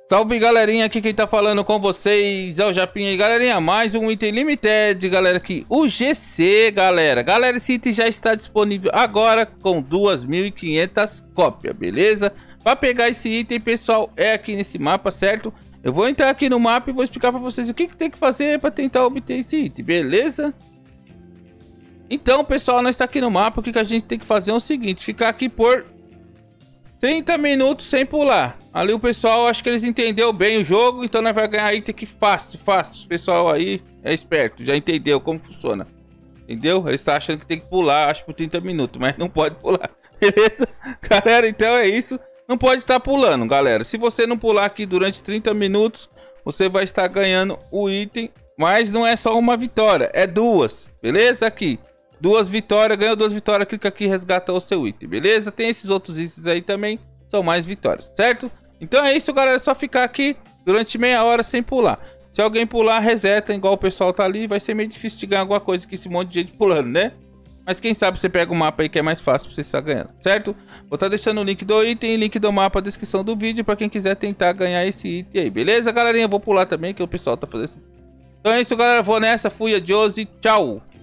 Salve galerinha, aqui quem tá falando com vocês é o Japinha. E galerinha, mais um item limited, galera, aqui o GC, galera, esse item já está disponível agora com 2.500 cópias, beleza? Para pegar esse item, pessoal, é aqui nesse mapa, certo? Eu vou entrar aqui no mapa e vou explicar para vocês o que tem que fazer para tentar obter esse item, beleza? Então, pessoal, nós está aqui no mapa, o que a gente tem que fazer é o seguinte: ficar aqui por 30 minutos sem pular. Ali o pessoal, acho que eles entenderam bem o jogo, então nós vamos ganhar item aqui fácil. O pessoal aí é esperto, já entendeu como funciona. Entendeu? Eles estão achando que tem que pular, acho, por 30 minutos, mas não pode pular. Beleza? Galera, então é isso. Não pode estar pulando, galera. Se você não pular aqui durante 30 minutos, você vai estar ganhando o item. Mas não é só uma vitória, é duas. Beleza? Aqui. Duas vitórias, ganhou duas vitórias, clica aqui e resgata o seu item, beleza? Tem esses outros itens aí também, são mais vitórias, certo? Então é isso, galera, é só ficar aqui durante meia hora sem pular. Se alguém pular, reseta, igual o pessoal tá ali, vai ser meio difícil de ganhar alguma coisa com esse monte de gente pulando, né? Mas quem sabe você pega um mapa aí que é mais fácil pra você estar ganhando, certo? Vou estar deixando o link do item e link do mapa na descrição do vídeo pra quem quiser tentar ganhar esse item aí, beleza, galerinha? Vou pular também, que o pessoal tá fazendo assim. Então é isso, galera, vou nessa, fui, adiós e tchau!